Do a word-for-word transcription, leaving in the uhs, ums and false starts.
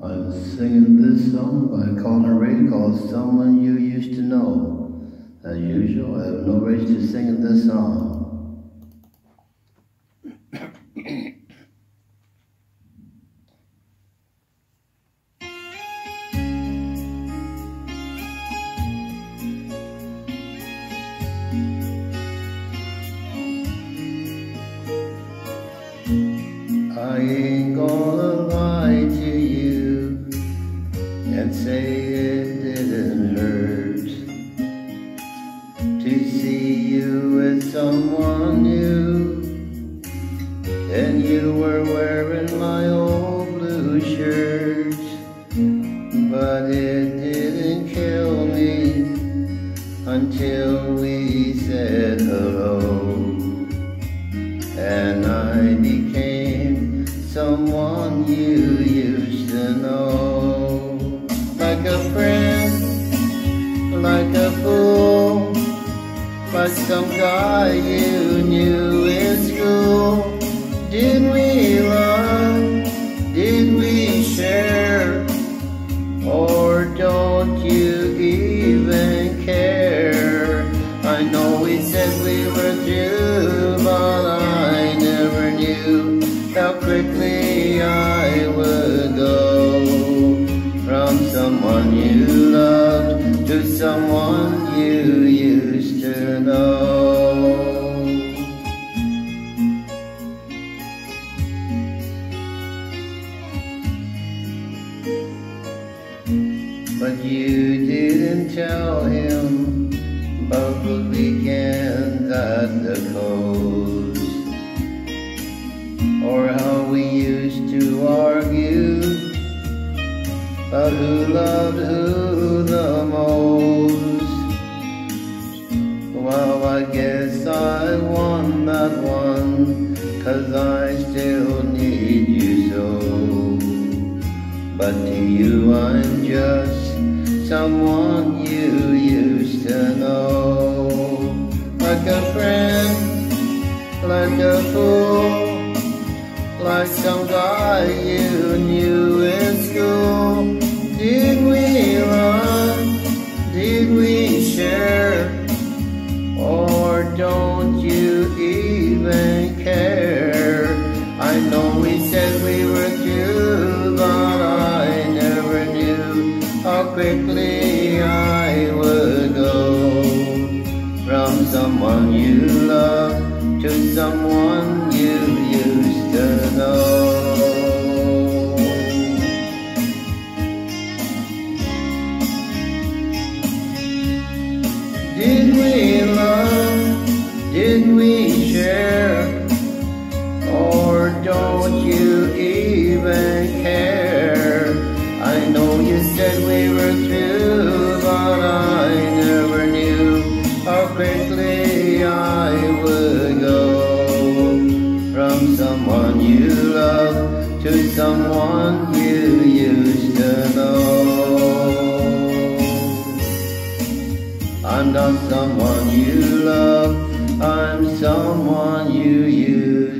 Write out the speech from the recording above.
I'm singing this song by Collin called Someone You Used to Know. As usual, I have no right to sing this song. I ain't gonna lie to you and say it didn't hurt to see you with someone new, and you were wearing my old blue shirt. But it didn't kill me until we said hello, and I became someone you used to know. Like a friend, like a fool, like some guy you knew in school. Did we love? Did we share? Or don't you even care? I know we said we were through, but I never knew how quickly I would go from someone you loved to someone you used to know. But you didn't tell him about the weekends at the coast, or how we used to argue about who loved who the most. Well, I guess I won that one, 'cause I still need you so. But to you I'm just someone you used to know. Like a friend, like a fool, like some guy you knew in school. Did we love? Did we share? Or don't you even care? I know we said we were through, but I never knew how quickly I would go from someone you love to someone you used to know. Did we love? Did we share? Or don't you even care? I know you said we were through, but I never knew how quickly I would go from someone you love to someone you used to know. I'm not someone you love, I'm someone you used